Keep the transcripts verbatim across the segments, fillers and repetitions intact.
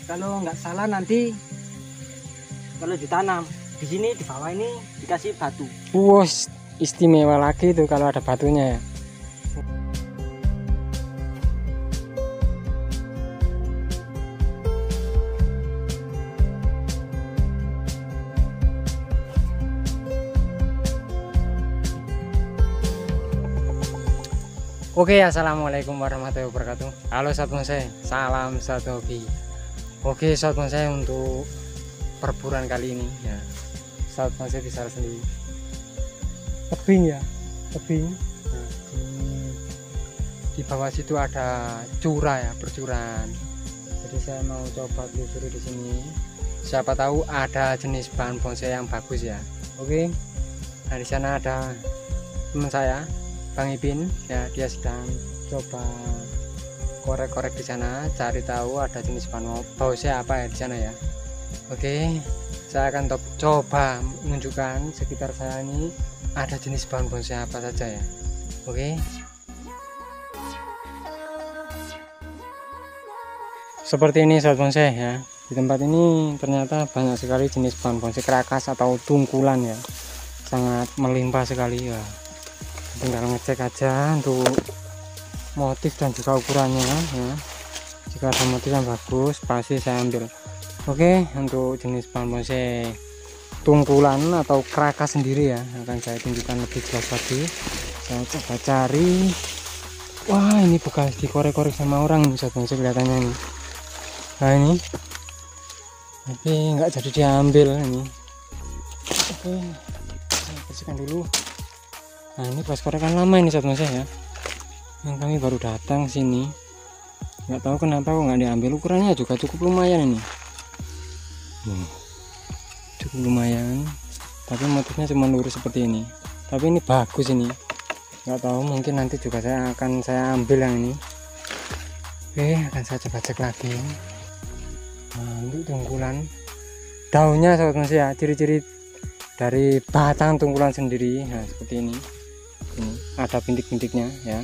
kalau nggak salah nanti kalau ditanam di sini di bawah ini dikasih batu. Wow, istimewa lagi tuh kalau ada batunya ya. Oke, assalamualaikum warahmatullahi wabarakatuh. Halo sahabat bonsai, salam satu hobi. Oke sahabat bonsai, untuk perburuan kali ini ya sahabat bonsai bisa sendiri tebing ya, tebing. Nah, di bawah situ ada curah ya, percuran. Jadi saya mau coba telusuri di sini. Siapa tahu ada jenis bahan bonsai yang bagus ya. Oke. Nah, di sana ada teman saya, Bang Ipin ya, dia sedang coba korek-korek di sana, cari tahu ada jenis bahan bonsai apa ya di sana ya. Oke, saya akan coba menunjukkan sekitar saya ini ada jenis bahan bonsai apa saja ya. Oke, seperti ini sahabat bonsai ya. Di tempat ini ternyata banyak sekali jenis bahan bonsai kerakas atau tungkulan ya, sangat melimpah sekali ya. Tinggal ngecek aja untuk motif dan juga ukurannya ya. Jika ada motif yang bagus pasti saya ambil. Oke, untuk jenis bahan bonsai tungkulan atau kerakas sendiri ya akan saya tunjukkan lebih jelas lagi. Saya coba cari. Wah, ini bekas dikorek-korek sama orang nih sahabat bonsai kelihatannya nih. Nah ini, tapi nggak jadi diambil ini. Oke, saya bersihkan dulu. Nah ini bekas korekan lama ini sahabat bonsai ya, yang kami baru datang sini, nggak tahu kenapa kok nggak diambil. Ukurannya juga cukup lumayan ini, hmm, cukup lumayan, tapi motifnya cuma lurus seperti ini. Tapi ini bagus ini, nggak tahu mungkin nanti juga saya akan saya ambil yang ini. Oke, akan saya coba cek lagi. Nah, untuk tungkulan daunnya sahabat bonsai ya, ciri-ciri dari batang tungkulan sendiri, nah seperti ini. Ini ada bintik-bintiknya ya,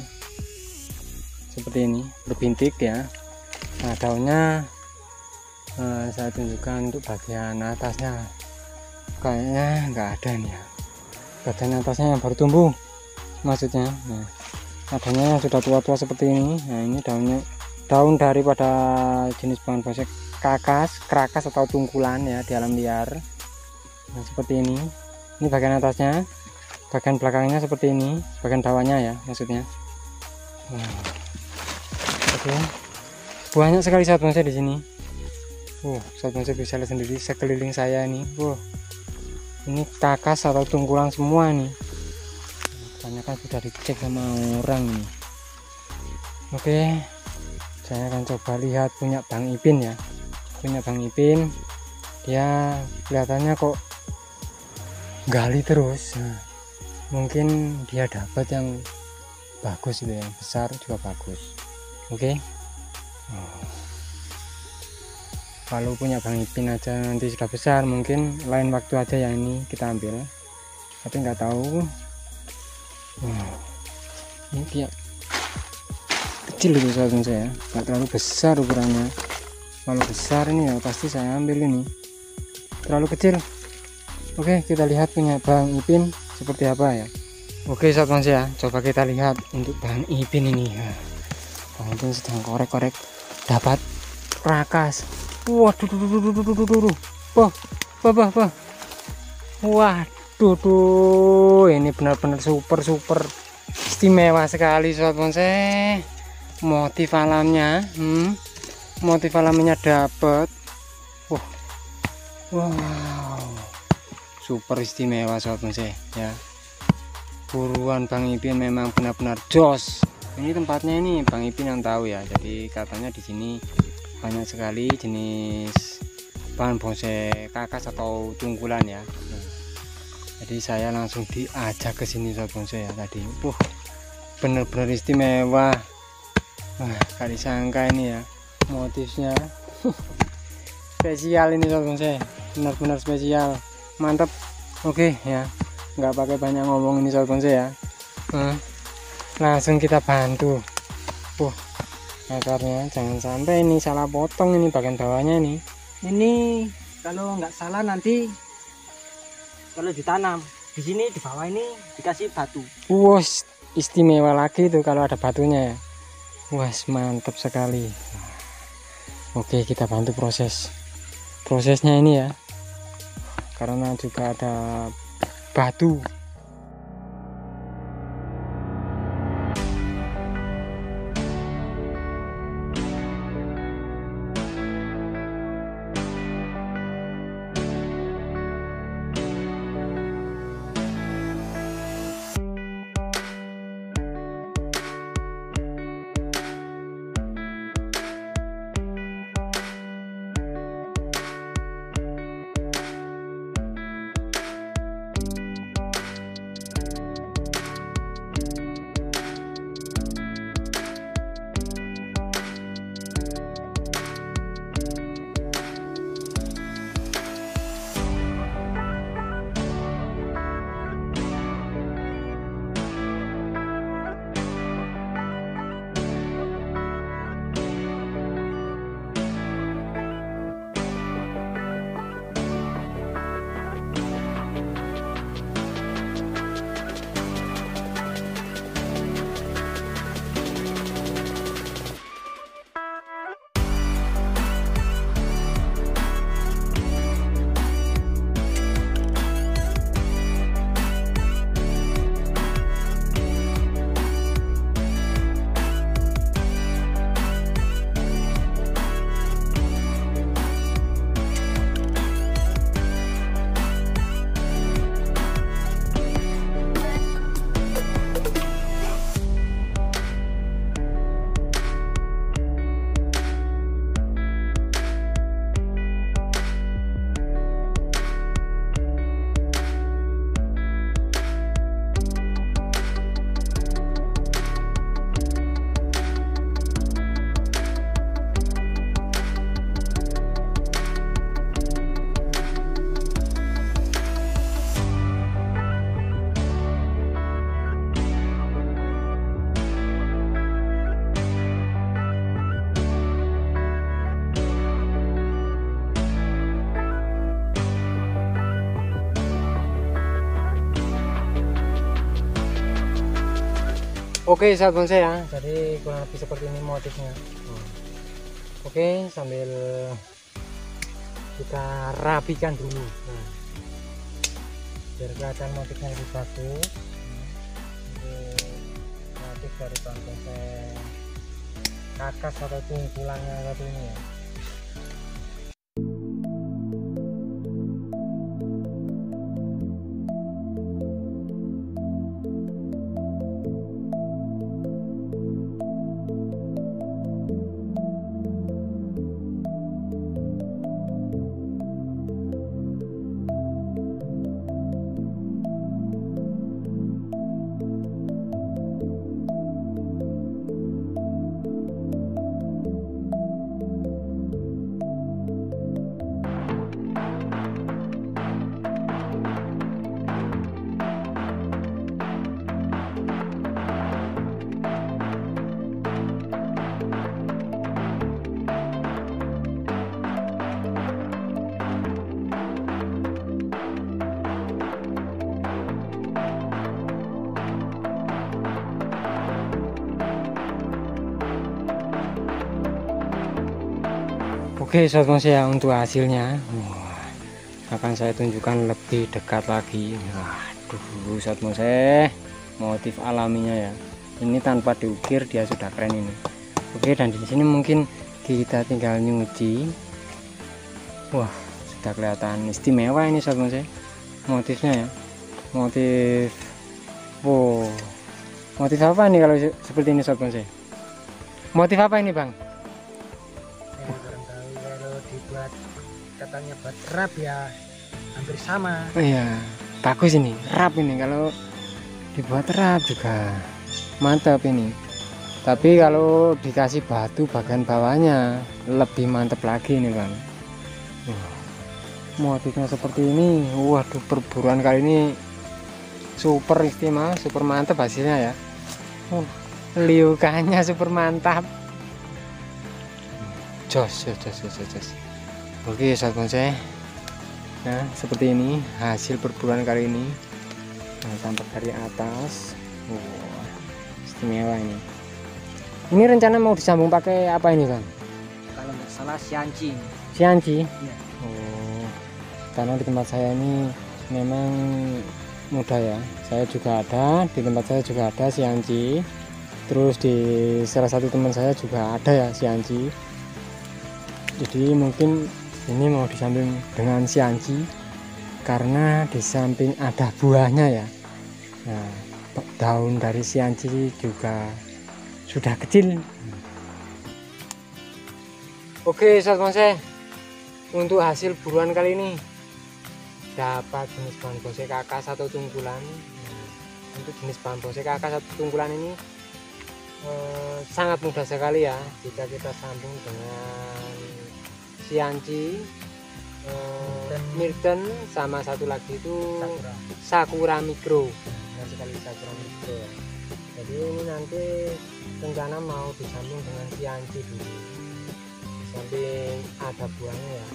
seperti ini berbintik ya. Nah daunnya eh, saya tunjukkan untuk bagian atasnya kayaknya nggak ada nih ya, bagian atasnya yang baru tumbuh maksudnya. Nah adanya yang sudah tua-tua seperti ini. Nah ini daunnya, daun daripada jenis bahan bonsai kakas, kerakas atau tungkulan ya di alam liar. Nah seperti ini, ini bagian atasnya. Bagian belakangnya seperti ini, bagian bawahnya ya maksudnya. Nah, oke, banyak sekali sahabat bonsai di sini. Uh, sahabat bonsai bisa lihat sendiri sekeliling saya ini. Wow, ini kakas atau tungkulan semua nih. Kebanyakan sudah dicek sama orang nih. Oke, saya akan coba lihat punya Bang Ipin ya. Punya Bang Ipin, dia kelihatannya kok gali terus. Nah, mungkin dia dapat yang bagus itu, yang besar juga bagus. Oke, oh. Kalau punya Bang Ipin aja nanti sudah besar, mungkin lain waktu aja yang ini kita ambil, tapi nggak tahu. Oh. Ini dia kecil itu sahabat saya, nggak terlalu besar ukurannya. Kalau besar ini ya pasti saya ambil, ini terlalu kecil. Oke, kita lihat punya Bang Ipin seperti apa ya. Oke sahabat bonsai ya, coba kita lihat untuk Bang Ipin ini ya. Bang Ipin sedang korek-korek dapat kerakas. Waduh, duh, duh, duh, duh, duh, duh, duh. Bah, bah, bah, bah. Waduh, duh. Ini benar-benar super super istimewa sekali sahabat bonsai. Motif alamnya, hmm, motif alamnya dapat. Wah, wow, super istimewa sahabat bonsai ya. Buruan Bang Ipin memang benar-benar jos. Ini tempatnya ini Bang Ipin yang tahu ya. Jadi katanya di sini banyak sekali jenis bahan bonsai kakas atau tungkulan ya. Nah, jadi saya langsung diajak ke sini sahabat bonsai ya tadi. Wah, benar-benar istimewa. Wah, gak disangka ini ya motifnya. Spesial ini sahabat bonsai, benar-benar spesial, mantap. Oke ya, nggak pakai banyak ngomong ini sahabat bonsai ya. Hmm. Langsung kita bantu. Uh, akarnya. Jangan sampai ini salah potong ini bagian bawahnya ini. Ini kalau nggak salah nanti kalau ditanam di sini di bawah ini dikasih batu. Wos, istimewa lagi tuh kalau ada batunya ya. Wah, mantap sekali. Oke, kita bantu proses prosesnya ini ya, karena juga ada batu. Oke sahabat bonsai ya, jadi kurang lebih seperti ini motifnya. Oke, sambil kita rapikan dulu, nah, biar kelihatan motifnya lebih bagus. Ini motif dari pohon bonsai kakas atau tungkulannya satu ini ya. Oke sobat bonsai ya, untuk hasilnya wah, akan saya tunjukkan lebih dekat lagi. Waduh sobat bonsai, motif alaminya ya, ini tanpa diukir dia sudah keren ini. Oke, dan di sini mungkin kita tinggal nyuci. Wah, sudah kelihatan istimewa ini sobat bonsai motifnya ya. Motif wow, motif apa nih kalau seperti ini sobat bonsai? Motif apa ini bang? Dibuat katanya buat rap ya, hampir sama. Oh iya, bagus ini rap ini, kalau dibuat rap juga mantap ini. Tapi kalau dikasih batu bagian bawahnya lebih mantap lagi ini bang. Wah, motifnya seperti ini. Waduh, perburuan kali ini super istimewa, super mantap hasilnya ya. Uh, liukannya super mantap. jos jos jos jos jos. Oke sahabat bonsai, nah seperti ini hasil perburuan kali ini. Nah, tampak dari atas, wah istimewa ini. Ini rencana mau disambung pakai apa ini kan? Kalau nggak salah sianci. Sianci. Iya. Oh, karena di tempat saya ini memang mudah ya. Saya juga ada, di tempat saya juga ada sianci. Terus di salah satu teman saya juga ada ya sianci. Jadi mungkin ini mau disambung dengan sianci karena di samping ada buahnya ya. Nah, daun dari sianci juga sudah kecil. Oke sahabat bonsai, untuk hasil buruan kali ini dapat jenis bahan bonsai kakas atau tungkulan. Untuk jenis bahan bonsai kakas atau tungkulan ini eh, sangat mudah sekali ya jika kita sambung dengan sianci, eh, Milton, sama satu lagi itu Sakura. Sakura Micro. Benar sekali, Sakura Micro ya. Jadi ini nanti rencana mau disambung dengan sianci dulu. Di samping ada buahnya ya.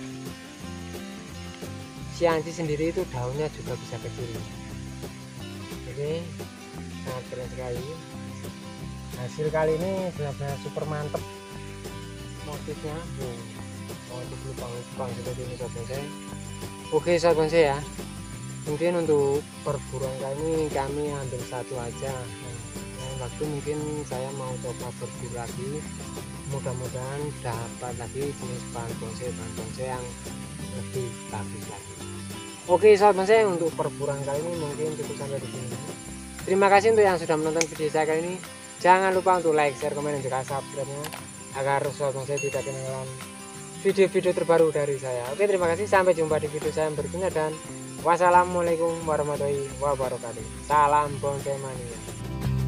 Sianci sendiri itu daunnya juga bisa kecil. Jadi sangat keren sekali. Hasil kali ini benar-benar super mantep. Motifnya, oh, motif lubang-lubang seperti ini sahabat bonsai. Oke sahabat bonsai ya. Mungkin untuk perburuan kali ini kami ambil satu aja. Nah, waktu mungkin saya mau coba berburu lagi. Mudah-mudahan dapat lagi jenis bahan bonsai bahan bonsai yang lebih bagus lagi. Oke sahabat bonsai, untuk perburuan kali ini mungkin cukup sampai di sini. Terima kasih untuk yang sudah menonton video saya kali ini. Jangan lupa untuk like, share, komen, dan juga subscribe-nya agar sahabat bonsai tidak ketinggalan video-video terbaru dari saya. Oke, terima kasih, sampai jumpa di video saya berikutnya dan wassalamualaikum warahmatullahi wabarakatuh. Salam bonsai mania.